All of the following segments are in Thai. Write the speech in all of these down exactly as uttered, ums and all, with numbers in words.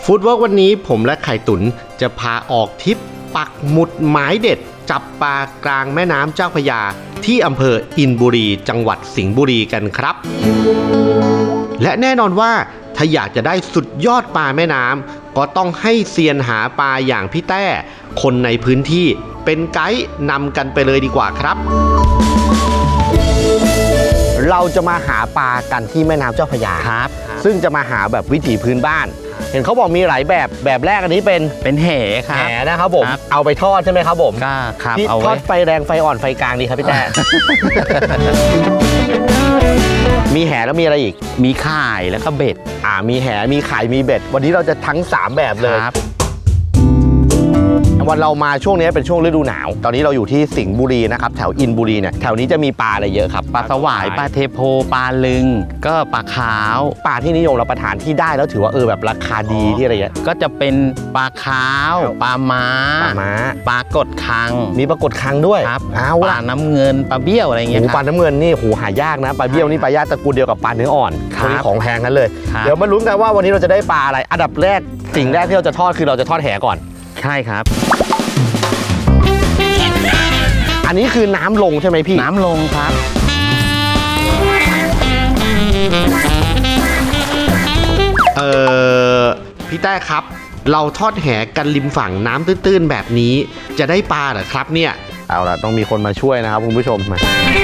ฟู้ดเวิร์กวันนี้ผมและไข่ตุ๋นจะพาออกทริปปักหมุดหมายเด็ดจับปลากลางแม่น้ำเจ้าพระยาที่อำเภออินบุรีจังหวัดสิงห์บุรีกันครับและแน่นอนว่าถ้าอยากจะได้สุดยอดปลาแม่น้ำก็ต้องให้เซียนหาปลาอย่างพี่แต้คนในพื้นที่เป็นไกด์นำกันไปเลยดีกว่าครับเราจะมาหาปลากันที่แม่น้ำเจ้าพระยาครับซึ่งจะมาหาแบบวิถีพื้นบ้านเห็นเขาบอกมีหลายแบบแบบแรกอันนี้เป็นเป็นแห่ครับแห่นะครับผมเอาไปทอดใช่ไหมครับผมก็ครับเอาทอดไฟแรงไฟอ่อนไฟกลางดีครับพี่แต้ มีแห่แล้วมีอะไรอีกมีข่ายแล้วก็เบ็ดอ่ามีแห่มีข่ายมีเบ็ดวันนี้เราจะทั้งสามแบบเลยวันเรามาช่วงนี้เป็นช่วงฤดูหนาวตอนนี้เราอยู่ที่สิงห์บุรีนะครับแถวอินบุรีเนี่ยแถวนี้จะมีปลาอะไรเยอะครับปลาสวายปลาเทโพปลาลึงก็ปลาขาวปลาที่นิยมรับประทานที่ได้แล้วถือว่าเออแบบราคาดีที่อะไรเงี้ยก็จะเป็นปลาขาวปลาม้าปลาม้าปลากดคังมีปลากดคังด้วยครับปลาน้ำเงินปลาเบี้ยวอะไรเงี้ยปลาน้ำเงินนี่หูหายากนะปลาเบี้ยวนี่ปลายากตระกูลเดียวกับปลาเนื้ออ่อนตัวนี้ของแพงนั้นเลยเดี๋ยวมาลุ้นกันว่าวันนี้เราจะได้ปลาอะไรอันดับแรกสิ่งแรกที่เราจะทอดคือเราจะทอดแหก่อนใช่ครับอันนี้คือน้ำลงใช่ไหมพี่น้ำลงครับเออพี่แต้ครับเราทอดแหกันริมฝั่งน้ำตื้นๆแบบนี้จะได้ปลาเหรอครับเนี่ยเอาล่ะต้องมีคนมาช่วยนะครับคุณผู้ชมมา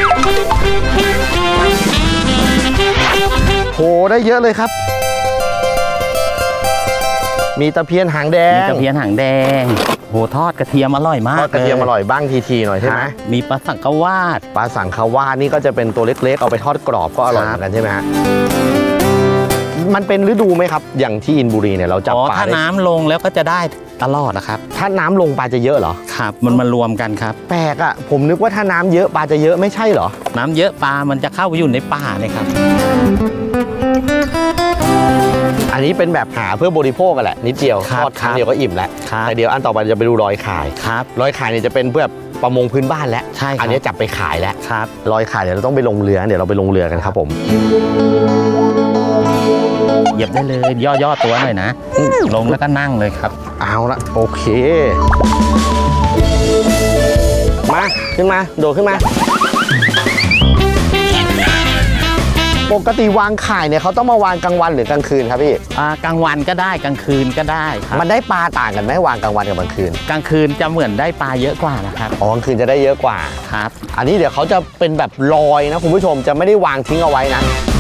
โหได้เยอะเลยครับมีตะเพียนหางแดงมีตะเพียนหางแดงโหทอดกระเทียมอร่อยมากทอดกระเทียมอร่อยบ้างทีๆหน่อยใช่ไหมมีปลาสังขวาดปลาสังขวาดนี่ก็จะเป็นตัวเล็กๆเอาไปทอดกรอบก็อร่อยเหมือนกันใช่ไหมฮะมันเป็นฤดูไหมครับอย่างที่อินบุรีเนี่ยเราจับปลาถ้าน้ำลงแล้วก็จะได้ตลอดนะครับถ้าน้ำลงปลาจะเยอะเหรอครับมันมารวมกันครับแปลกอ่ะผมนึกว่าถ้าน้ำเยอะปลาจะเยอะไม่ใช่เหรอน้ำเยอะปลามันจะเข้าไปอยู่ในป่าเลยครับอันนี้เป็นแบบหาเพื่อบริโภคกันแหละนิดเดียวทอดครั้งเดียวก็อิ่มแล้วแต่เดี๋ยวอันต่อไปจะไปดูรอยข่ายครับรอยข่ายเนี่ยจะเป็นเพื่อประมงพื้นบ้านแล้วใช่อันนี้จับไปขายแล้วครับรอยข่ายเดี๋ยวเราต้องไปลงเรือเดี๋ยวเราไปลงเรือกันครับผมเหยียบได้เลยย่อๆตัวหน่อยนะลงแล้วก็นั่งเลยครับเอาละโอเคมาขึ้นมาโดดขึ้นมาปกติวางข่ายเนี่ยเขาต้องมาวางกลางวันหรือกลางคืนครับพี่อ่ากลางวันก็ได้กลางคืนก็ได้ครับมันได้ปลาต่างกันไหมวางกลางวันกับกลางคืนกลางคืนจะเหมือนได้ปลาเยอะกว่านะครับอ๋อกลางคืนจะได้เยอะกว่าครับอันนี้เดี๋ยวเขาจะเป็นแบบลอยนะคุณผู้ชมจะไม่ได้วางทิ้งเอาไว้นะ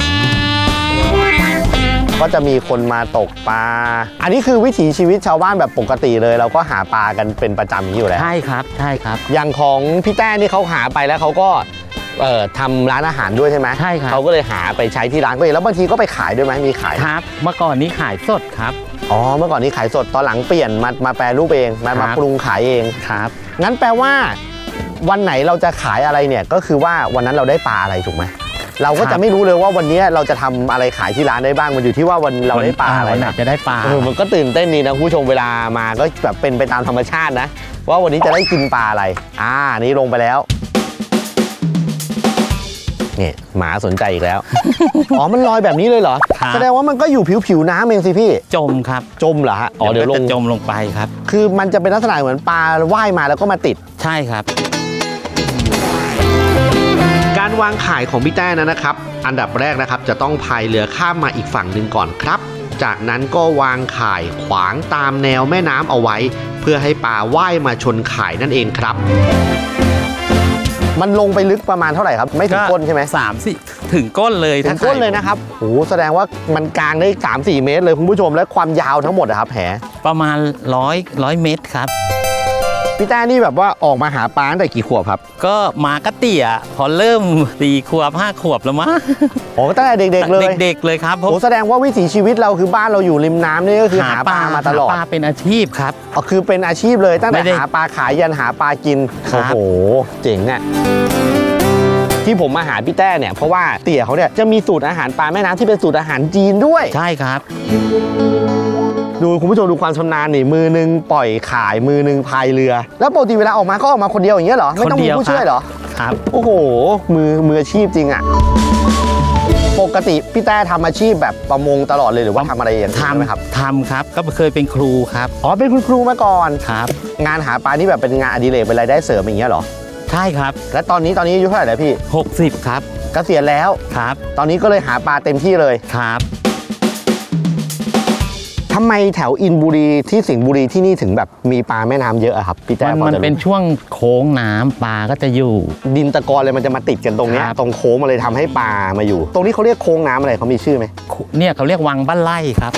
ก็จะมีคนมาตกปลาอันนี้คือวิถีชีวิตชาวบ้านแบบปกติเลยเราก็หาปลากันเป็นประจำอยู่แล้วใช่ครับใช่ครับอย่างของพี่แต้นี่เขาหาไปแล้วเขาก็เอ่อทำร้านอาหารด้วยใช่ไหมใช่ครับเขาก็เลยหาไปใช้ที่ร้านก็เองแล้วบางทีก็ไปขายด้วยไหมมีขายครับเมื่อก่อนนี้ขายสดครับอ๋อเมื่อก่อนนี้ขายสดตอนหลังเปลี่ยนมามาแปรรูปเองมามาปรุงขายเองครับงั้นแปลว่าวันไหนเราจะขายอะไรเนี่ยก็คือว่าวันนั้นเราได้ปลาอะไรถูกไหมเราก็จะไม่รู้เลยว่าวันนี้เราจะทำอะไรขายที่ร้านได้บ้างมันอยู่ที่ว่าวันเราได้ปลาอะไรนะจะได้ปลาเออมันก็ตื่นเต้นดีนะคุณผู้ชมเวลามาก็แบบเป็นไปตามธรรมชาตินะว่าวันนี้จะได้กินปลาอะไรอ่านี่ลงไปแล้วเนี่ยหมาสนใจอีกแล้ว อ๋อมันลอยแบบนี้เลยเหรอแสดงว่ามันก็อยู่ผิวผิวน้ำเองสิพี่จมครับจมเหรอฮะอ๋อเดี๋ยวลงจมลงไปครับคือมันจะเป็นลักษณะเหมือนปลาว่ายมาแล้วก็มาติดใช่ครับการวางข่ายของพี่แต้นั้นนะครับอันดับแรกนะครับจะต้องพายเรือข้ามมาอีกฝั่งหนึ่งก่อนครับจากนั้นก็วางข่ายขวางตามแนวแม่น้ำเอาไว้เพื่อให้ปลาว่ายมาชนข่ายนั่นเองครับมันลงไปลึกประมาณเท่าไหร่ครับไม่ถึงก้นใช่ไหมสามสี่ถึงก้นเลยถึงก้นเลยนะครับโอ้แสดงว่ามันกลางได้สามสี่เมตรเลยคุณผู้ชมและความยาวทั้งหมดนะครับแหประมาณร้อยร้อยเมตรครับพี่แต้นี่แบบว่าออกมาหาปลาตั้งแต่กี่ขวบครับก็มาก็เตี่ยพอเริ่มสี่ขวบห้าขวบแล้วมั้งโอ้ตั้งแต่เด็กๆเลยเด็กๆเลยครับโอ้แสดงว่าวิถีชีวิตเราคือบ้านเราอยู่ริมน้ำนี่ก็คือหาปลามาตลอดปลาเป็นอาชีพครับอ๋อคือเป็นอาชีพเลยตั้งแต่หาปลาขายยันหาปลากินโอ้โหเจ๋งอ่ะที่ผมมาหาพี่แต้เนี่ยเพราะว่าเตี่ยเขาเนี่ยจะมีสูตรอาหารปลาแม่น้ำที่เป็นสูตรอาหารจีนด้วยใช่ครับดูคุณผู้ชมดูความชำนาญนี่มือนึงปล่อยขายมือนึงพายเรือแล้วปกติเวลาออกมาก็ออกมาคนเดียวอย่างเงี้ยเหรอไม่ต้องมีผู้ช่วยเหรอครับโอ้โหมือมืออาชีพจริงอ่ะปกติพี่แต้ทำอาชีพแบบประมงตลอดเลยหรือว่าทำอะไรอย่างทำไหมครับทำครับก็เคยเป็นครูครับอ๋อเป็นคุณครูมาก่อนครับงานหาปลานี่แบบเป็นงานอดิเรกเป็นรายได้เสริมอย่างเงี้ยเหรอใช่ครับและตอนนี้ตอนนี้อายุเท่าไหร่แล้วพี่หกสิบครับเกษียณแล้วครับตอนนี้ก็เลยหาปลาเต็มที่เลยครับทำไมแถวอินบุรีที่สิงห์บุรีที่นี่ถึงแบบมีปลาแม่น้ำเยอะครับพี่แจ๊คมันเป็นช่วงโค้งน้ำปลาก็จะอยู่ดินตะกอนเลยมันจะมาติดกันตรงนี้ตรงโค้งมาเลยทำให้ปลามาอยู่ตรงนี้เขาเรียกโค้งน้ำอะไรเขามีชื่อไหมเนี่ยเขาเรียกวังบ้านไร่ครับ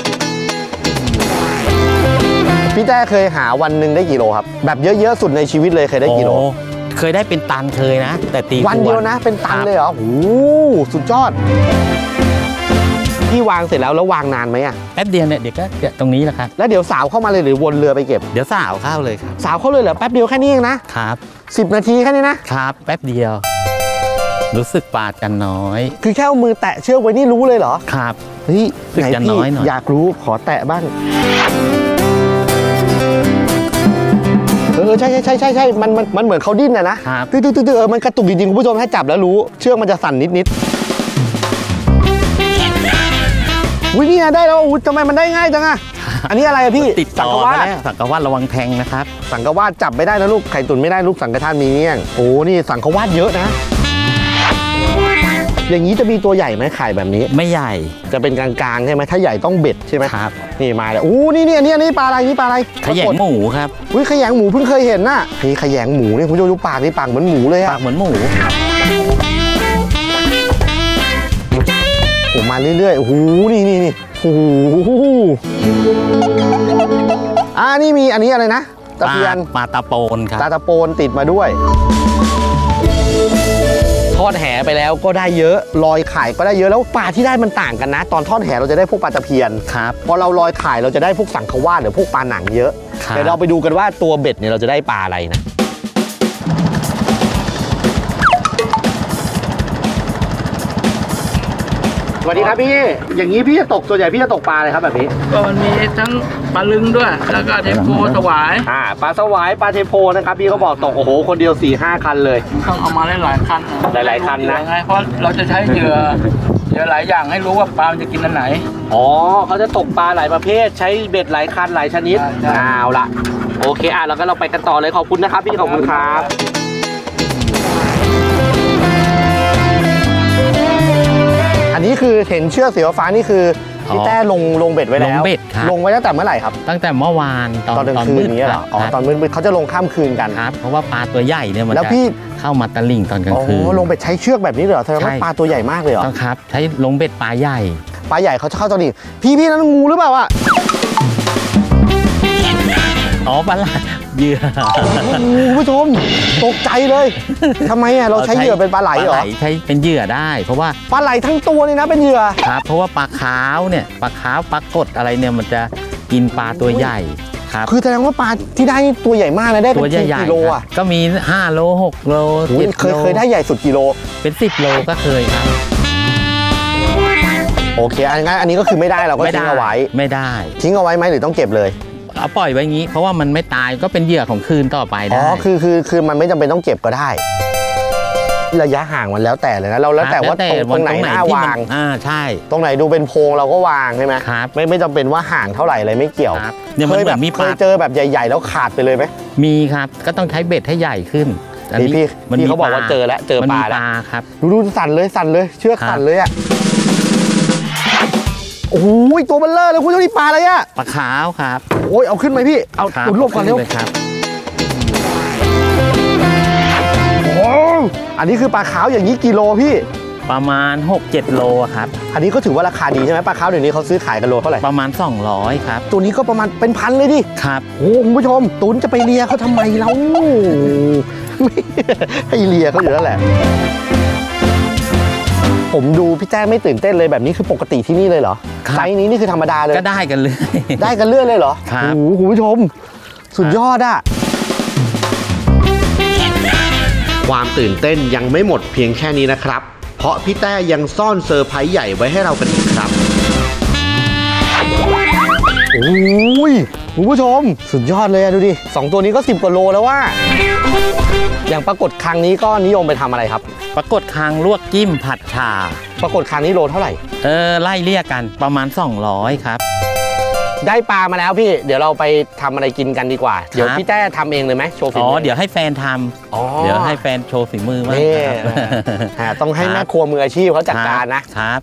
พี่แจ๊คเคยหาวันหนึ่งได้กี่โลครับแบบเยอะๆสุดในชีวิตเลยเคยได้กี่โลเคยได้เป็นตันเคยนะแต่ตีวันเดียวนะเป็นตันเลยเหรอโอ้สุดยอดพี่วางเสร็จแล้วแล้ววางนานไหมอ่ะแป๊บเดียวเนี่ยเดี๋ยวก็ตรงนี้แหละครับแล้วเดี๋ยวสาวเข้ามาเลยหรือวนเรือไปเก็บเดี๋ยวสาวเข้าเลยครับสาวเข้าเลยเหรอแป๊บเดียวแค่นี้เองนะครับสิบนาทีแค่นี้นะครับแป๊บเดียวรู้สึกปาดกันน้อยคือแค่เอามือแตะเชือกไว้นี่รู้เลยเหรอครับเฮ้ยไหนพี่อยากรู้ขอแตะบ้างเออใช่ใช่ใช่ใช่ใช่มันมันมันเหมือนเขาดิ้นนะนะตื้อตื้อตื้อเออมันกระตุกจริงๆคุณผู้ชมถ้าจับแล้วรู้เชือกมันจะสั่นนิดนิดอุ้ยนี่ได้แล้วอุ้ยทำไมมันได้ง่ายจังอะอันนี้อะไรอะพี่ติดสังกวาดสังกวาดระวังแทงนะครับสังกวาดจับไม่ได้นะลูกไข่ตุ๋นไม่ได้ลูกสังกทานมีเงี้ยงโอ้นี่สังกวาดเยอะนะอย่างนี้จะมีตัวใหญ่ไหมไข่แบบนี้ไม่ใหญ่จะเป็นกลางๆใช่ไหมถ้าใหญ่ต้องเบ็ดใช่ไหมครับนี่มาแล้วอู้นี่นี่อันนี้อันนี้ปลาอะไรนี่ปลาอะไรขยงหมูครับอุ้ยขยงหมูเพิ่งเคยเห็นน่ะนี่ขยงหมูนี่คุณดูดูปากนี่ปากเหมือนหมูเลยอะปากเหมือนหมูผมมาเรื่อยๆโอ้โหนี่นี่นี่โอ้โหอ่านี่มีอันนี้อะไรนะตะเพียนปลาตะโปนครับปลาตะโปนติดมาด้วยทอดแหไปแล้วก็ได้เยอะลอยข่ายก็ได้เยอะแล้วปลาที่ได้มันต่างกันนะตอนทอดแหเราจะได้พวกปลาตะเพียนครับพอเราลอยข่ายเราจะได้พวกสังขวาดหรือพวกปลาหนังเยอะเดี๋ยวเราไปดูกันว่าตัวเบ็ดเนี่ยเราจะได้ปลาอะไรนะสวัสดีครับพี่อย่างนี้พี่จะตกส่วนใหญ่พี่จะตกปลาอะไรครับแบบนี้ก็มันมีทั้งปลาลึงด้วยแล้วก็เทโพสวายอ่าปลาสวายปลาเทโพนะครับพี่เขาบอกตกโอ้โหคนเดียว สี่ห้า คันเลยต้องเอามาหลายๆคันหลายๆคันนะเพราะเราจะใช้เหยื่อเหยื่อหลายอย่างให้รู้ว่าปลามันจะกินอันไหนอ๋อเขาจะตกปลาหลายประเภทใช้เบ็ดหลายคันหลายชนิดเอาละโอเคอ่ะแล้วก็เราไปกันต่อเลยขอบคุณนะครับพี่ขอบคุณครับอันนี้คือเห็นเชือกสีฟ้านี่คือพี่แต้ลงลงเบ็ดไว้แล้วลงไว้ตั้งแต่เมื่อไหร่ครับตั้งแต่เมื่อวานตอนตอนมืดนี้เหรออ๋อตอนมืดเขาจะลงข้ามคืนกันครับเพราะว่าปลาตัวใหญ่เนี่ยมันแล้วพี่เข้ามาตะลิ่งตอนกลางคืนลงเบ็ดใช้เชือกแบบนี้เหรอแสดงว่าปลาตัวใหญ่มากเลยเหรอครับใช้ลงเบ็ดปลาใหญ่ปลาใหญ่เขาจะเข้าตะลิ่งพี่พี่นั่นงูหรือเปล่าอ่ะอ๋อปลาเหยื่อคุณผู้ชมตกใจเลยทำไมอ่ะเราใช้เหยื่อเป็นปลาไหลเหรอใช้เป็นเหยื่อได้เพราะว่าปลาไหลทั้งตัวนี่นะเป็นเหยื่อครับเพราะว่าปลาขาวเนี่ยปลาขาวปลากดอะไรเนี่ยมันจะกินปลาตัวใหญ่ครับคือแสดงว่าปลาที่ได้ตัวใหญ่มากเลยได้เป็นกิโลอ่ะก็มีห้าโลหกโลเจ็ดโลเคยเคยได้ใหญ่สุดกิโลเป็นสิบโลก็เคยครับโอเคงั้นอันนี้ก็คือไม่ได้เราก็ทิ้งเอาไว้ไม่ได้ทิ้งเอาไว้ไหมหรือต้องเก็บเลยเอาปล่อยไว้งี้เพราะว่ามันไม่ตายก็เป็นเหยื่อของคืนต่อไปได้อ๋อคือคือคือมันไม่จำเป็นต้องเก็บก็ได้ระยะห่างมันแล้วแต่เลยนะเราแล้วแต่ว่าตรงไหนน่าวางอ่าใช่ตรงไหนดูเป็นโพรงเราก็วางใช่ไหมครับไม่ไม่จำเป็นว่าห่างเท่าไหร่อะไรไม่เกี่ยวเคยแบบเคยเจอแบบใหญ่ๆแล้วขาดไปเลยไหมมีครับก็ต้องใช้เบ็ดให้ใหญ่ขึ้นอันนี้พี่พี่เขาบอกว่าเจอแล้วเจอปลาแล้วครับดูดูสั่นเลยสั่นเลยเชือกสั่นเลยอ่ะโอ้ยตัวเบลเลอร์เลยคุณเจ้านี่ปลาอะไรอะปลาขาวครับโอ้ยเอาขึ้นไหมพี่เอาตุนลบก่อนเร็วครับโอ้อันนี้คือปลาขาวอย่างนี้กิโลพี่ประมาณ หกเจ็ด โลครับอันนี้ก็ถือว่าราคาดีใช่ไหมปลาขาวเดี๋ยวนี้เขาซื้อขายกันโลเท่าไหร่ประมาณสองร้อยครับตัวนี้ก็ประมาณเป็นพันเลยดิครับโอ้คุณผู้ชมตุนจะไปเลียเขาทำไมเราให้เลียเขาอยู่แล้วแหละผมดูพี่แจ้ไม่ตื่นเต้นเลยแบบนี้คือปกติที่นี่เลยเหรอไซส์นี้นี่คือธรรมดาเลยก็ได้กันเลยได้กันเรื่อยเลยเหรอครับโอ้โหคุณผู้ชมสุดยอดอะความตื่นเต้นยังไม่หมดเพียงแค่นี้นะครับเพราะพี่แต้ยังซ่อนเซอร์ไพรส์ใหญ่ไว้ให้เรากันอีกครับโอ้คุณผู้ชมสุดยอดเลยอะดูดิสองตัวนี้ก็สิบกว่าโลแล้วว่าอย่างปรากฏครั้งนี้ก็นิยมไปทำอะไรครับปรากฏคางลวกจิ้มผัดชาปรากฏครั้งนี้โลเท่าไหร่เออไล่เรียกกันประมาณสองร้อยครับได้ปลามาแล้วพี่เดี๋ยวเราไปทำอะไรกินกันดีกว่าเดี๋ยวพี่แต้ทำเองเลยไหมโชว์ฝีมืออ๋อเดี๋ยวให้แฟนทำเดี๋ยวให้แฟนโชว์ฝีมือมากครับต้องให้แม่ครัวมืออาชีพเขาจัดการนะครับ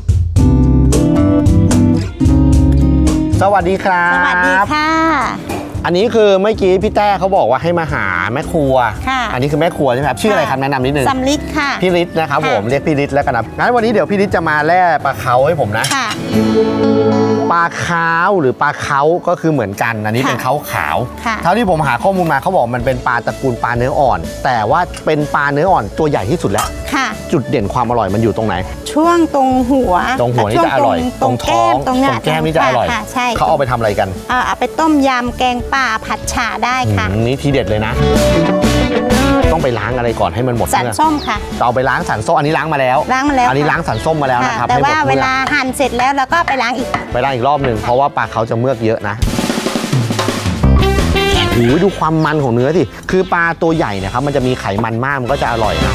สวัสดีครับสวัสดีค่ะอันนี้คือเมื่อกี้พี่แต้เขาบอกว่าให้มาหาแม่ครัวค่ะอันนี้คือแม่ครัวใช่ไหมครับชื่ออะไรครับแนะนำนิดนึงสำลิดค่ะพี่ฤทธิ์นะครับผมเรียกพี่ฤทธิ์แล้วกันนะงั้นวันนี้เดี๋ยวพี่ฤทธิ์จะมาแล่ปลาเค้าให้ผมนะค่ะปลาเค้าหรือปลาเค้าก็คือเหมือนกันอันนี้เป็นเค้าขาวเท่าที่ผมหาข้อมูลมาเขาบอกมันเป็นปลาตระกูลปลาเนื้ออ่อนแต่ว่าเป็นปลาเนื้ออ่อนตัวใหญ่ที่สุดแล้วจุดเด่นความอร่อยมันอยู่ตรงไหนช่วงตรงหัวตรงหัวนี่จะอร่อยตรงท้องตรงแก้มนี่จะอร่อยใช่เขาเอาไปทำอะไรกันเอาไปต้มยำแกงป่าผัดฉ่าได้ค่ะนี่ทีเด็ดเลยนะต้องไปล้างอะไรก่อนให้มันหมดสันส้มค่ะเอาไปล้างสันส้มอันนี้ล้างมาแล้วล้างมาแล้วอันนี้ล้างสันส้มมาแล้วนะครับแต่ว่าเวลาหั่นเสร็จแล้วเราก็ไปล้างอีกไปล้างอีกรอบหนึ่งเพราะว่าปลาเขาจะเมือกเยอะนะโอ้ยดูความมันของเนื้อสิคือปลาตัวใหญ่นะครับมันจะมีไขมันมากมันก็จะอร่อยนะ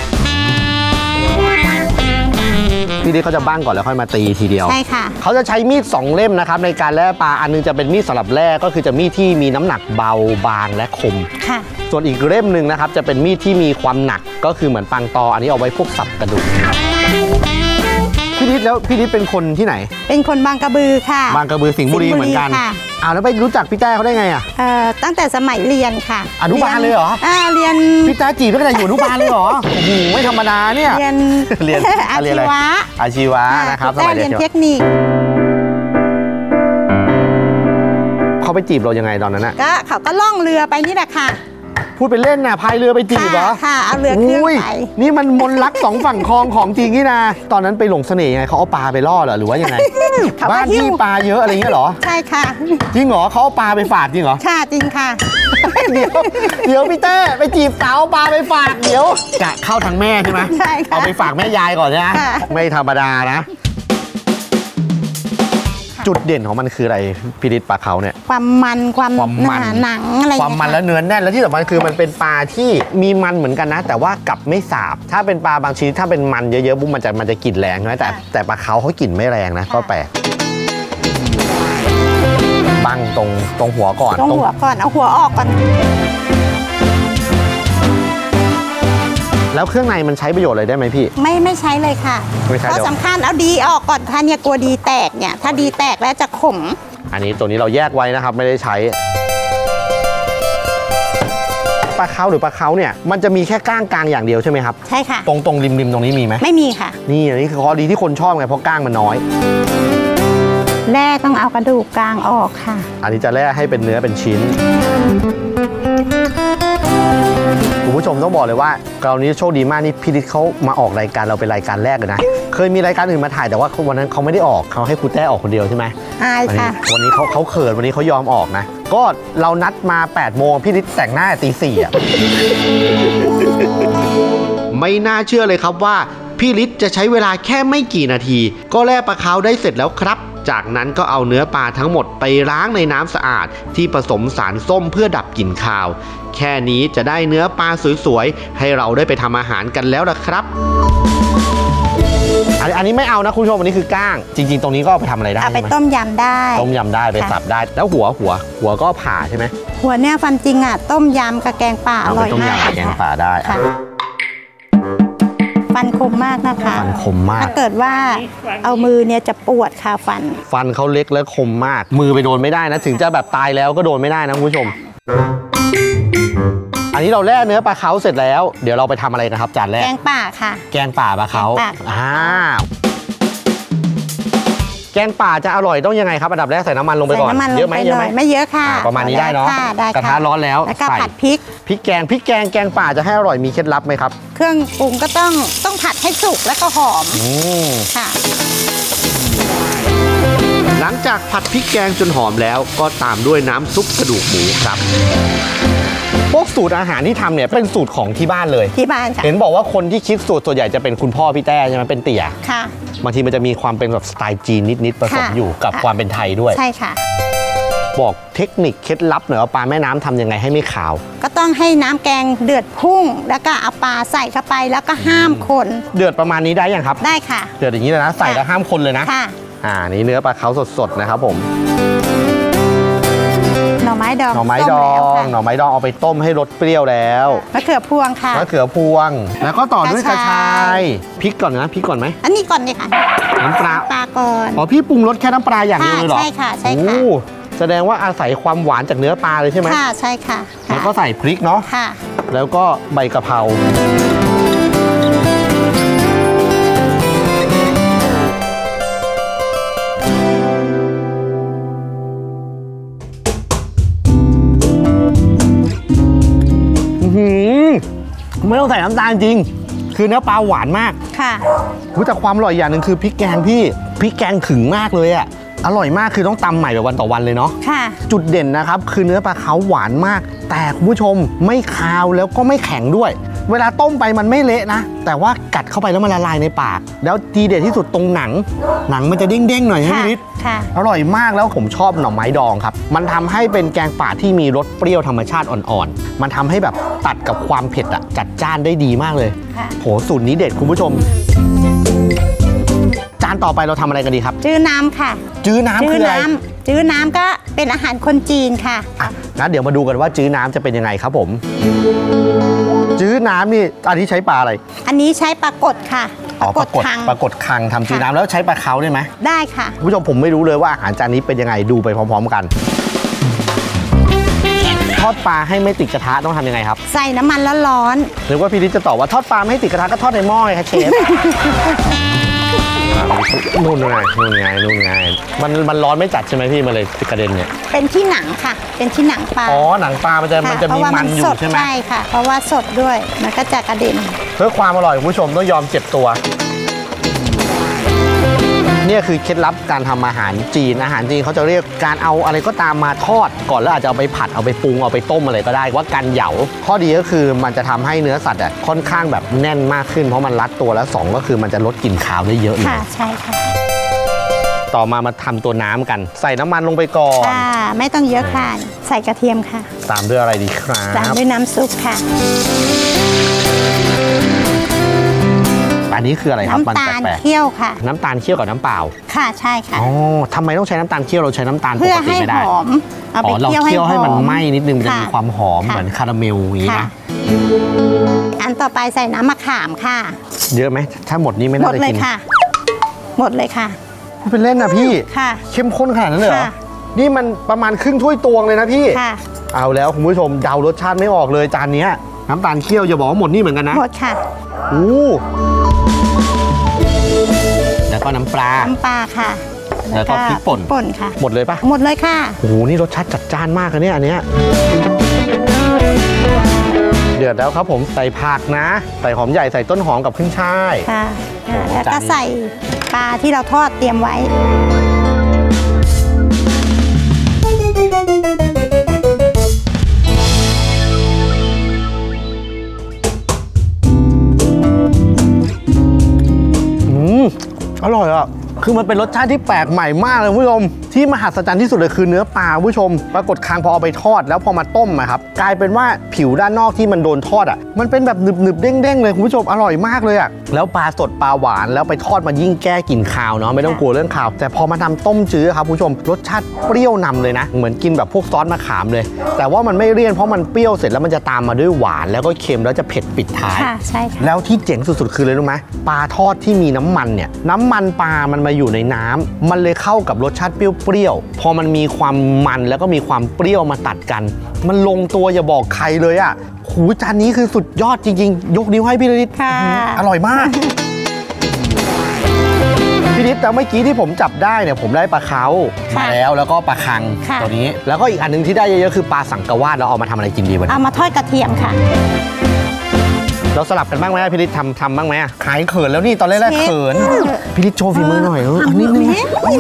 พี่ดิเขาจะบ้างก่อนแล้วค่อยมาตีทีเดียวใช่ค่ะเขาจะใช้มีดสองเล่มนะครับในการแล่ปลาอันนึงจะเป็นมีดสำหรับแล่ก็คือจะมีดที่มีน้ำหนักเบาบางและคมค่ะส่วนอีกเล่มหนึ่งนะครับจะเป็นมีดที่มีความหนักก็คือเหมือนปังตออันนี้เอาไว้พวกสับกระดูกพี่ดิแล้วพี่ดิเป็นคนที่ไหนเป็นคนบางกระบือค่ะบางกระบือสิงห์บุรีเหมือนกันอ้าวแล้วไปรู้จักพี่แต้เขาได้ไงอ่ะเอ่อตั้งแต่สมัยเรียนค่ะอนุบาลเลยเหรออ่าเรียนพี่แต้จีบตั้งแต่อยู่อนุบาลเลยเหรอโอ้โหไม่ธรรมดาเนี่ยเรียนเรียนอาชีวะอาชีวะนะครับสมัยเรียนเทคนิคเขาไปจีบเรายังไงตอนนั้นอ่ะก็เขาก็ล่องเรือไปนี่แหละค่ะพูดไปเล่นนะพายเรือไปจีบเหรอค่ะเอาเรือเครื่องไปนี่มันมนลักสองฝั่งคลองของจริงนี่นะตอนนั้นไปหลงเสน่ห์ยังไงเขาเอาปลาไปล่อเหรอหรือว่ายังไงบ้านที่ปลาเยอะอะไรเงี้ยเหรอใช่ค่ะจริงเหรอเขาเอาปลาไปฝากจริงเหรอค่ะจริงค่ะเดี๋ยวเดี๋ยวพี่เต้ไปจีบสาวปลาไปฝากเดี๋ยวจะเข้าทางแม่ใช่ไหมใช่ค่ะเอาไปฝากแม่ยายก่อนใช่ไหมไม่ธรรมดานะจุดเด่นของมันคืออะไรพี่ฤทธิ์ปลาเขาเนี่ยความมันความหนาหนังอะไรความมันและเนื้อแน่นและที่สำคัญคือมันเป็นปลาที่มีมันเหมือนกันนะแต่ว่ากลับไม่สาบถ้าเป็นปลาบางชนิดถ้าเป็นมันเยอะๆปุ๊บมันจะมันจะกลิ่นแรงใช่ไหมแต่แต่ปลาเขาเขากลิ่นไม่แรงนะก็แปลกบังตรงตรงหัวก่อนตรงหัวก่อนเอาหัวออกก่อนแล้วเครื่องในมันใช้ประโยชน์อะไรได้ไหมพี่ไม่ไม่ใช้เลยค่ะเพราะสำคัญเอาดีออกก่อนถ้าเนี่ยกลัวดีแตกเนี่ยถ้าดีแตกแล้วจะขมอันนี้ตัวนี้เราแยกไว้นะครับไม่ได้ใช้ปลาเค้าหรือปลาเค้าเนี่ยมันจะมีแค่ก้างกลางอย่างเดียวใช่ไหมครับใช่ค่ะตรงตรงริมริมตรงนี้มีไหมไม่มีค่ะนี่อันนี้คือข้อดีที่คนชอบไงเพราะก้างมันน้อยแร่ต้องเอากระดูกกลางออกค่ะอันนี้จะแร่ให้เป็นเนื้อเป็นชิ้นคุณผู้ชมต้องบอกเลยว่าคราวนี้โชคดีมากนี่พี่ฤทธิ์เขามาออกรายการเราเป็นรายการแรกเลยนะเคยมีรายการอื่นมาถ่ายแต่ว่าวันนั้นเขาไม่ได้ออกเขาให้ครูแต้ออกคนเดียวใช่ไหมใช่ค่ะวันนี้เขาเขาเขินวันนี้เขายอมออกนะก็เรานัดมาแปดโมงพี่ฤทธิ์แต่งหน้าตีสี่อ่ะไม่น่าเชื่อเลยครับว่าพี่ฤทธิ์จะใช้เวลาแค่ไม่กี่นาทีก็แล่ปลาเค้าได้เสร็จแล้วครับจากนั้นก็เอาเนื้อปลาทั้งหมดไปล้างในน้ำสะอาดที่ผสมสารส้มเพื่อดับกลิ่นคาวแค่นี้จะได้เนื้อปลาสวยๆให้เราได้ไปทำอาหารกันแล้วล่ะครับอันนี้ไม่เอานะคุณผู้ชมอันนี้คือก้างจริงๆตรงนี้ก็ไปทำอะไรได้เอาไปต้มยำได้ต้มยำได้ไปสับได้แล้วหัวหัวหัวก็ผ่าใช่ไหมหัวเนี่ยฟันจริงอ่ะต้มยำกับแกงป่าอร่อยมากต้มยำกับแกงป่าได้ฟันคมมากนะคะฟันคมมากถ้าเกิดว่าเอามือเนี่ยจะปวดค่ะฟันฟันเขาเล็กและคมมากมือไปโดนไม่ได้นะถึงจะแบบตายแล้วก็โดนไม่ได้นะคุณผู้ชมอันนี้เราแล่เนื้อปลาเค้าเสร็จแล้วเดี๋ยวเราไปทำอะไรกันครับจานแรกแกงป่าค่ะแกงป่าปลาเค้าอ่าแกงป่าจะอร่อยต้องยังไงครับอันดับแรกใส่น้ำมันลงไปก่อนเยอะไหมเยอะไหมไม่เยอะค่ะประมาณนี้ได้เนาะกระทะร้อนแล้วแล้วก็ผัดพริกพริกแกงพริกแกงแกงป่าจะให้อร่อยมีเคล็ดลับไหมครับเครื่องปรุงก็ต้องต้องผัดให้สุกแล้วก็หอมค่ะหลังจากผัดพริกแกงจนหอมแล้วก็ตามด้วยน้ำซุปกระดูกหมูครับพวกสูตรอาหารที่ทำเนี่ยเป็นสูตรของที่บ้านเลยที่บ้านค่ะเห็นบอกว่าคนที่คิดสูตรส่วนใหญ่จะเป็นคุณพ่อพี่แต้ใช่ไหมเป็นเตี่ยค่ะบางทีมันจะมีความเป็นแบบสไตล์จีนนิดๆผสมอยู่กับความเป็นไทยด้วยใช่ค่ะบอกเทคนิคเคล็ดลับหน่อยว่าปลาแม่น้ำทำยังไงให้ไม่ขาวก็ต้องให้น้ำแกงเดือดพุ่งแล้วก็เอาปลาใส่เข้าไปแล้วก็ห้ามคนเดือดประมาณนี้ได้ยังครับได้ค่ะเดือดอย่างนี้เลยนะใส่แล้วห้ามคนเลยนะค่ะอ่านี่เนื้อปลาเขาสดๆนะครับผมหน่อไม้ดองหน่อไม้ดองหน่อไม้ดองเอาไปต้มให้รสเปรี้ยวแล้วมะเขือพวงค่ะมะเขือพวงแล้วก็ต่อด้วยกระชายพริกก่อนนะพริกก่อนไหมอันนี้ก่อนเลยค่ะน้ำปลาปลาก่อนอ๋อพี่ปรุงรสแค่น้ำปลาอย่างเดียวเลยเหรอใช่ค่ะใช่ค่ะแสดงว่าอาศัยความหวานจากเนื้อปลาเลยใช่ไหมค่ะใช่ค่ะแล้วก็ใส่พริกเนาะค่ะแล้วก็ใบกะเพราไม่ต้องใส่น้ำตาลจริงคือเนื้อปลาหวานมากค่ะรู้จักความอร่อยอย่างหนึ่งคือพริกแกงพี่พริกแกงถึงมากเลยอ่ะอร่อยมากคือต้องตำใหม่แบบวันต่อวันเลยเนาะค่ะจุดเด่นนะครับคือเนื้อปลาเขาหวานมากแต่คุณผู้ชมไม่คาวแล้วก็ไม่แข็งด้วยเวลาต้มไปมันไม่เละนะแต่ว่ากัดเข้าไปแล้วมันละลายในปากแล้วทีเด็ดที่สุดตรงหนังหนังมันจะเด้งๆหน่อยนะพี่ฤทธิ์อร่อยมากแล้วผมชอบหน่อไม้ดองครับมันทำให้เป็นแกงป่าที่มีรสเปรี้ยวธรรมชาติอ่อนๆมันทำให้แบบตัดกับความเผ็ดอะจัดจ้านได้ดีมากเลยโหสูตรนี้เด็ดคุณผู้ชมจานต่อไปเราทำอะไรกันดีครับจื้อน้ำค่ะจื้อน้ำคืออะไรจื้อน้ำก็เป็นอาหารคนจีนค่ะอ่ะงั้นเดี๋ยวมาดูกันว่าจื้อน้ำจะเป็นยังไงครับผมจื้อน้ำนี่อันนี้ใช้ปลาอะไรอันนี้ใช้ปลากดค่ะปลากดคังปลากดคังทำจื้อน้ำแล้วใช้ปลาเค้าได้ไหมได้ค่ะคุณผู้ชมผมไม่รู้เลยว่าอาหารจานนี้เป็นยังไงดูไปพร้อมๆกันทอดปลาให้ไม่ติดกระทะต้องทำยังไงครับใส่น้ำมันร้อนๆหรือว่าพี่ฤทธิ์จะตอบว่าทอดปลาไม่ให้ติดกระทะก็ทอดในหม้อไงคะเชฟนู่นไงนู่นไงนู่นไงมันมันร้อนไม่จัดใช่ไหมพี่มันเลยกระเด็นเนี่ยเป็นที่หนังค่ะเป็นที่หนังปลาอ๋อหนังปลามันจะมันจะมีมันอยู่ใช่ไหมใช่ค่ะเพราะว่าสดด้วยมันก็จะกระเด็นเพื่อความอร่อยคุณผู้ชมต้องยอมเจ็บตัวนี่คือเคล็ดลับการทำอาหารจีนอาหารจีนเขาจะเรียกการเอาอะไรก็ตามมาทอดก่อนแล้วอาจจะเอาไปผัดเอาไปปรุงเอาไปต้มอะไรก็ได้ว่าการเหยาข้อดีก็คือมันจะทำให้เนื้อสัตว์ค่อนข้างแบบแน่นมากขึ้นเพราะมันรัดตัวแล้วสองก็คือมันจะลดกลิ่นคาวได้เยอะเลยค่ะใช่ค่ะต่อมามาทำตัวน้ำกันใส่น้ำมันลงไปก่อนค่ะไม่ต้องเยอะค่ะใส่กระเทียมค่ะตามด้วยอะไรดีครับตามด้วยน้ำซุปค่ะอันนี้คืออะไรครับน้ำตาลเคี่ยวค่ะน้ำตาลเคี่ยวกับน้ำเปล่าค่ะใช่ค่ะอ๋อทำไมต้องใช้น้ำตาลเคี่ยวเราใช้น้ำตาลปกติไม่ได้เพื่อให้หอมเอาไปเคี่ยวให้ให้มันไหม้นิดนึงมันจะมีความหอมเหมือนคาราเมลอย่างนี้นะอันต่อไปใส่น้ำมะขามค่ะเยอะไหมถ้าหมดนี้ไม่น่าจะกินหมดเลยค่ะหมดเลยค่ะเป็นเล่นนะพี่ค่ะเข้มข้นขนาดนั้นเลยเหรอนี่มันประมาณครึ่งถ้วยตวงเลยนะพี่ค่ะเอาแล้วคุณผู้ชมเดารสชาติไม่ออกเลยจานนี้น้ำตาลเคี่ยวอย่าบอกว่าหมดนี่เหมือนกันนะหมดค่ะอู้แล้วก็น้ำปลาน้ำปลาค่ะแล้วก็พริกป่นป่นค่ะหมดเลยปะหมดเลยค่ะโอ้โหนี่รสชาติจัดจ้านมากเลยเนี่ยอันเนี้ยเดือดแล้วครับผมใส่ผักนะใส่หอมใหญ่ใส่ต้นหอมกับขึ้นช่ายค่ะแล้วก็ใส่ปลาที่เราทอดเตรียมไว้อร่อยอ่ะคือมันเป็นรสชาติที่แปลกใหม่มากเลยคุณผู้ชมที่มหัศจรรย์ที่สุดเลยคือเนื้อปลาคุณผู้ชมปรากฏคางพอเอาไปทอดแล้วพอมาต้มอะครับกลายเป็นว่าผิวด้านนอกที่มันโดนทอดอ่ะมันเป็นแบบหนึบหนึบเด้งๆเลยคุณผู้ชมอร่อยมากเลยอ่ะแล้วปลาสดปลาหวานแล้วไปทอดมายิ่งแก้กลิ่นคาวเนาะไม่ต้องกลัวเรื่องคาวแต่พอมาทำต้มจื้อครับคุณผู้ชมรสชาติเปรี้ยวนำเลยนะเหมือนกินแบบพวกซอสมะขามเลยแต่ว่ามันไม่เลี่ยนเพราะมันเปรี้ยวเสร็จแล้วมันจะตามมาด้วยหวานแล้วก็เค็มแล้วจะเผ็ดปิดท้ายใช่ค่ะแล้วที่เจ๋งสุดๆคือเลยรู้ไหมปลาทอดที่มีน้ำมันเนี่ยน้ำมันปลามันมาอยู่ในน้ำมันเลยเข้ากับรสชาติเปรี้ยวๆพอมันมีความมันแล้วก็มีความเปรี้ยวมาตัดกันมันลงตัวอย่าบอกใครเลยอ่ะหูจานนี้คือสุดยอดจริงๆยกนิ้วให้พี่ฤทธิ์อร่อยมากพี่ฤทธิ์แต่เมื่อกี้ที่ผมจับได้เนี่ยผมได้ปลาเค้ามาแล้วแล้วก็ปลาคังตัวนี้แล้วก็อีกอันนึงที่ได้เยอะๆคือปลาสังกะวาดเราเอามาทำอะไรกินดีวันนี้เอามาทอดกระเทียมค่ะเราสลับกันบ้างไหมพี่ฤทธิ์ทำทำบ้างไหมขายเขินแล้วนี่ตอนแรกๆเขินพี่ฤทธิ์โชว์ฝีมือหน่อยเอออันนี้นี่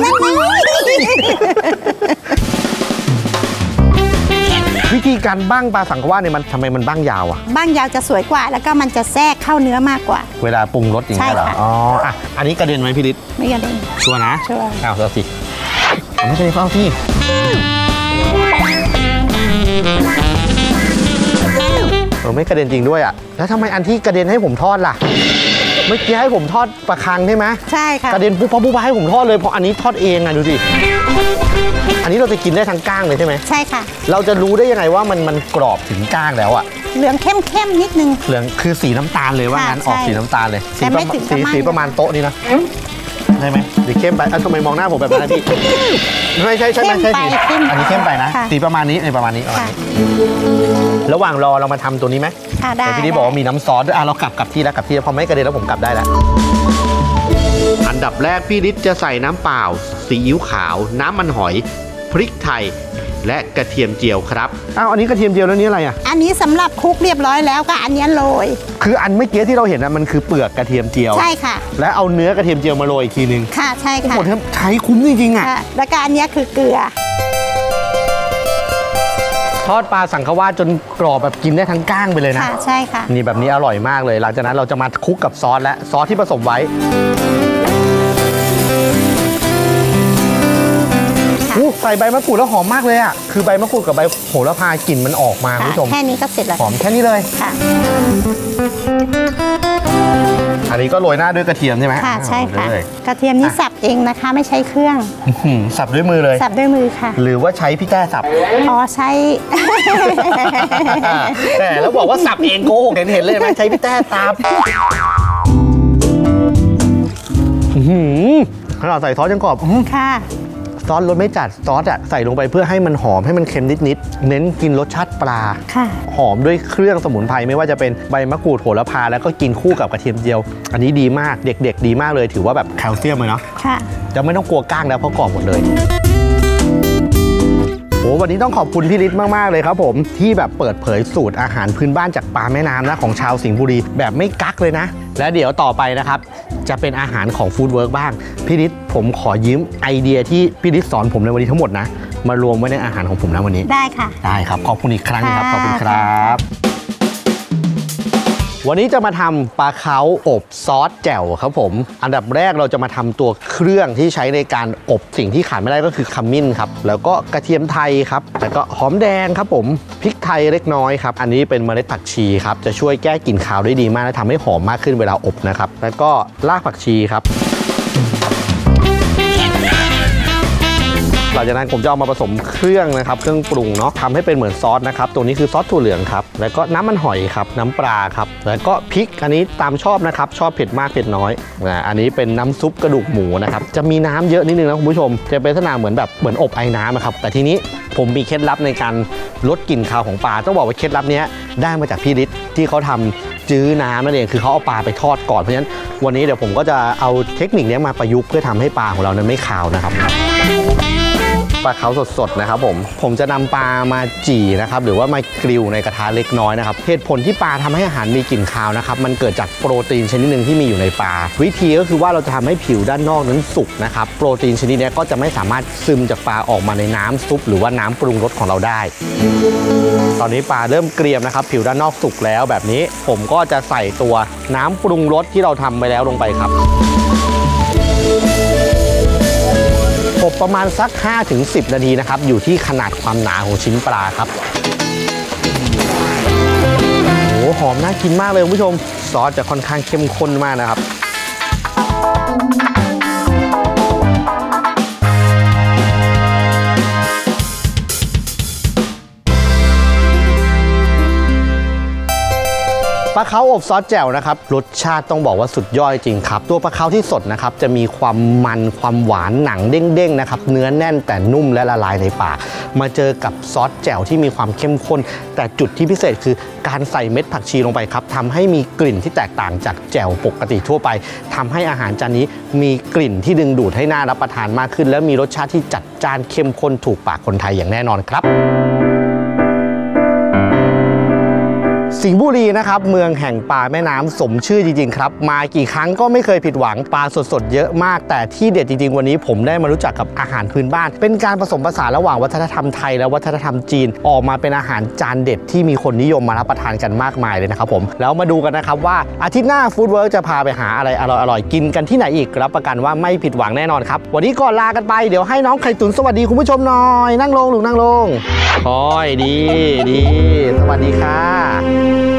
วิธีการบ้างปลาสังกะวาดเนี่ยมันทำไมมันบ้างยาวอ่ะบ้างยาวจะสวยกว่าแล้วก็มันจะแทรกเข้าเนื้อมากกว่าเวลาปรุงรสอย่างเงี้ยเหรออ๋ออ่ะอันนี้กระเด็นไหมพี่ฤทธิ์ไม่กระเด็นชัวร์นะชัวร์เอาเอาสิไม่ใช่เอาที่ไม่กระเด็นจริงด้วยอ่ะแล้วทำไมอันที่กระเด็นให้ผมทอดล่ะเมื่อกี้ให้ผมทอดปลาคังใช่ไหมใช่ค่ะกระเด็นปุ๊บปั๊บปุ๊บให้ผมทอดเลยเพราะอันนี้ทอดเองอ่ะดูสิอันนี้เราจะกินได้ทั้งก้างเลยใช่ไหมใช่ค่ะเราจะรู้ได้ยังไงว่ามันมันกรอบถึงก้างแล้วอ่ะเหลืองเข้มๆนิดนึงเหลืองคือสีน้ำตาลเลยว่างั้นออกสีน้ำตาลเลยแต่ไม่ถึงสีสีประมาณโต๊ะนี้นะได้ไหมหรือเข้มไปทำไมมองหน้าผมแบบนั้นพี่ไม่ใช่ใช่ไหมใช่สีอันนี้เข้มไปนะสีประมาณนี้ในประมาณนี้ระหว่างรอเรามาทำตัวนี้ไหมแต่พี่นี่บอกว่ามีน้ำซอสด้วยอ่ะเรากลับกลับที่แล้วกลับที่พอไม่กระเด็นแล้วผมกลับได้แล้วอันดับแรกพี่ฤทธิ์จะใส่น้ำเปล่าซีอิ๊วขาวน้ำมันหอยพริกไทยและกระเทียมเจียวครับอ้าวอันนี้กระเทียมเจียวแล้วนี่อะไรอ่ะอันนี้สำหรับคลุกเรียบร้อยแล้วก็อันนี้โรยคืออันเมื่อกี้ที่เราเห็นนะมันคือเปลือกกระเทียมเจียวใช่ค่ะและเอาเนื้อกระเทียมเจียวมาโรยอีกทีนึงค่ะใช่ค่ะโอ้โหใช้คุ้มจริงๆอ่ะแล้วก็อันนี้คือเกลือทอดปลาสังขวาจนกรอบแบบกินได้ทั้งก้างไปเลยนะค่ะใช่ค่ะนี่แบบนี้อร่อยมากเลยหลังจากนั้นเราจะมาคลุกกับซอสและซอสที่ผสมไว้ใส่ใบมะกรูดแล้วหอมมากเลยอ่ะคือใบมะกรูดกับใบโหระพากลิ่นมันออกมาคุณผู้ชมแค่นี้ก็เสร็จแล้วหอมแค่นี้เลยค่ะอันนี้ก็โรยหน้าด้วยกระเทียมใช่ไหมค่ะใช่ค่ะกระเทียมนี่สับเองนะคะไม่ใช้เครื่องสับด้วยมือเลยสับด้วยมือค่ะหรือว่าใช้พี่แต้สับอ๋อใช้แต่แล้วบอกว่าสับเองโกหกเห็นเห็นเลยไหมใช้พี่แต้สับขนาดใส่ซอสยังกรอบค่ะซอสรสไม่จัดซอสอ่ะใส่ลงไปเพื่อให้มันหอมให้มันเค็มนิดๆเน้นกินรสชาติปลาหอมด้วยเครื่องสมุนไพรไม่ว่าจะเป็นใบมะกรูดโหระพาแล้วก็กินคู่กับกระเทียมเจียวอันนี้ดีมากเด็กๆดีมากเลยถือว่าแบบแคลเซียมเลยเนาะค่ะจะไม่ต้องกลัวก้างแล้วเพราะกรอบหมดเลยโอ้วันนี้ต้องขอบคุณพี่ฤทธิ์มากๆเลยครับผมที่แบบเปิดเผยสูตรอาหารพื้นบ้านจากปลาแม่น้ำนะของชาวสิงห์บุรีแบบไม่กักเลยนะและเดี๋ยวต่อไปนะครับจะเป็นอาหารของฟู้ดเวิร์กบ้างพี่ฤทธิ์ผมขอยืมไอเดียที่พี่ฤทธิ์สอนผมในวันนี้ทั้งหมดนะมารวมไว้ในอาหารของผมนะวันนี้ได้ค่ะได้ครับขอบคุณอีกครั้งครับขอบคุณครับวันนี้จะมาทำปลาเค้าอบซอสแจ่วครับผมอันดับแรกเราจะมาทำตัวเครื่องที่ใช้ในการอบสิ่งที่ขาดไม่ได้ก็คือขมิ้นครับแล้วก็กระเทียมไทยครับแล้วก็หอมแดงครับผมพริกไทยเล็กน้อยครับอันนี้เป็นเมล็ดผักชีครับจะช่วยแก้กลิ่นคาวได้ดีมากและทำให้หอมมากขึ้นเวลาอบนะครับแล้วก็รากผักชีครับหลังจากนั้นผมจะเอามาผสมเครื่องนะครับเครื่องปรุงเนาะทำให้เป็นเหมือนซอสนะครับตัวนี้คือซอสถั่วเหลืองครับแล้วก็น้ำมันหอยครับน้ำปลาครับแล้วก็พริกอันนี้ตามชอบนะครับชอบเผ็ดมากเผ็ดน้อยนะอันนี้เป็นน้ำซุปกระดูกหมูนะครับจะมีน้ำเยอะนิดนึงนะคุณผู้ชมจะเป็นลักษณะเหมือนแบบเหมือนอบไอ้น้ำนะครับแต่ทีนี้ผมมีเคล็ดลับในการลดกลิ่นคาวของปลาต้องบอกว่าเคล็ดลับนี้ได้มาจากพี่ฤทธิ์ที่เขาทำจื้อน้ำนั่นเองคือเขาเอาปลาไปทอดก่อนเพราะฉะนั้นวันนี้เดี๋ยวผมก็จะเอาเทคนิคนี้มาประยุกต์เพื่อทำให้ปลาของเรานั้นไม่คาวนะครับปลาเค้าสดๆนะครับผมผมจะนำปลามาจี่นะครับหรือว่ามากริลในกระทะเล็กน้อยนะครับเหตุผลที่ปลาทำให้อาหารมีกลิ่นคาวนะครับมันเกิดจากโปรตีนชนิดหนึ่งที่มีอยู่ในปลาวิธีก็คือว่าเราจะทำให้ผิวด้านนอกนั้นสุกนะครับโปรตีนชนิดนี้ก็จะไม่สามารถซึมจากปลาออกมาในน้ำซุปหรือว่าน้ำปรุงรสของเราได้ตอนนี้ปลาเริ่มเกรียมนะครับผิวด้านนอกสุกแล้วแบบนี้ผมก็จะใส่ตัวน้ำปรุงรสที่เราทำไปแล้วลงไปครับอบประมาณสัก ห้าถึงสิบ นาทีนะครับอยู่ที่ขนาดความหนาของชิ้นปลาครับโอ้โหหอมน่ากินมากเลยคุณผู้ชมซอสจะค่อนข้างเข้มข้นมากนะครับปลาเค้าอบซอสแจ่วนะครับรสชาติต้องบอกว่าสุดยอดจริงครับตัวปลาเค้าที่สดนะครับจะมีความมันความหวานหนังเด้งๆนะครับเนื้อแน่นแต่นุ่มและละลายในปากมาเจอกับซอสแจ่วที่มีความเข้มข้นแต่จุดที่พิเศษคือการใส่เม็ดผักชีลงไปครับทำให้มีกลิ่นที่แตกต่างจากแจ่วปกติทั่วไปทำให้อาหารจานนี้มีกลิ่นที่ดึงดูดให้น่ารับประทานมากขึ้นและมีรสชาติที่จัดจ้านเข้มข้นถูกปากคนไทยอย่างแน่นอนครับสิงห์บุรีนะครับเมืองแห่งปลาแม่น้ำสมชื่อจริงๆครับมากี่ครั้งก็ไม่เคยผิดหวังปลาสดๆเยอะมากแต่ที่เด็ดจริงๆวันนี้ผมได้มารู้จักกับอาหารพื้นบ้านเป็นการผสมผสานระหว่างวัฒนธรรมไทยและวัฒนธรรมจีนออกมาเป็นอาหารจานเด็ดที่มีคนนิยมมารับประทานกันมากมายเลยนะครับผมแล้วมาดูกันนะครับว่าอาทิตย์หน้าฟู้ดเวิร์กจะพาไปหาอะไรอร่อยๆกินกันที่ไหนอีกรับประกันว่าไม่ผิดหวังแน่นอนครับวันนี้ก่อนลากันไปเดี๋ยวให้น้องไข่ตุ๋นสวัสดีคุณผู้ชมหน่อยนั่งลงหรือนั่งลงคอยดีดีสวัสดีค่ะ